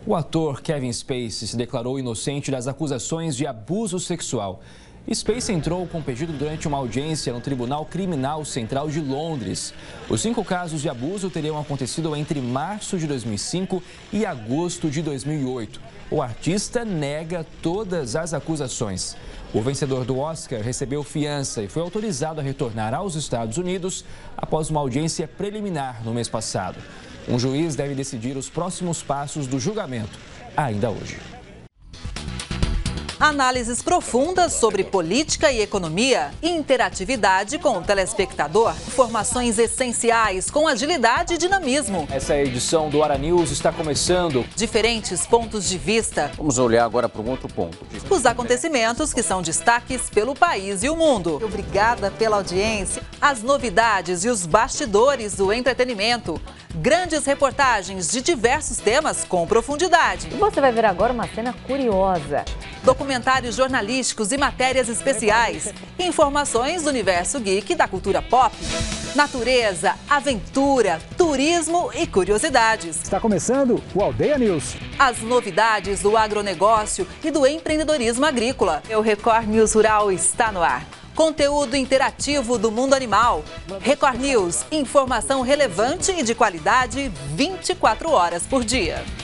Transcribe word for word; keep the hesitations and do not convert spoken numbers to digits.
O ator Kevin Spacey se declarou inocente das acusações de abuso sexual. Spacey entrou com pedido durante uma audiência no Tribunal Criminal Central de Londres. Os cinco casos de abuso teriam acontecido entre março de dois mil e cinco e agosto de dois mil e oito. O artista nega todas as acusações. O vencedor do Oscar recebeu fiança e foi autorizado a retornar aos Estados Unidos após uma audiência preliminar no mês passado. Um juiz deve decidir os próximos passos do julgamento, ainda hoje. Análises profundas sobre política e economia, interatividade com o telespectador, informações essenciais com agilidade e dinamismo. Essa edição do Hora News está começando. Diferentes pontos de vista. Vamos olhar agora para um outro ponto. Os acontecimentos que são destaques pelo país e o mundo. Obrigada pela audiência. As novidades e os bastidores do entretenimento. Grandes reportagens de diversos temas com profundidade. Você vai ver agora uma cena curiosa. Documentários jornalísticos e matérias especiais. Informações do universo geek e da cultura pop. Natureza, aventura, turismo e curiosidades. Está começando o Aldeia News. As novidades do agronegócio e do empreendedorismo agrícola. O Record News Rural está no ar. Conteúdo interativo do mundo animal. Record News, informação relevante e de qualidade vinte e quatro horas por dia.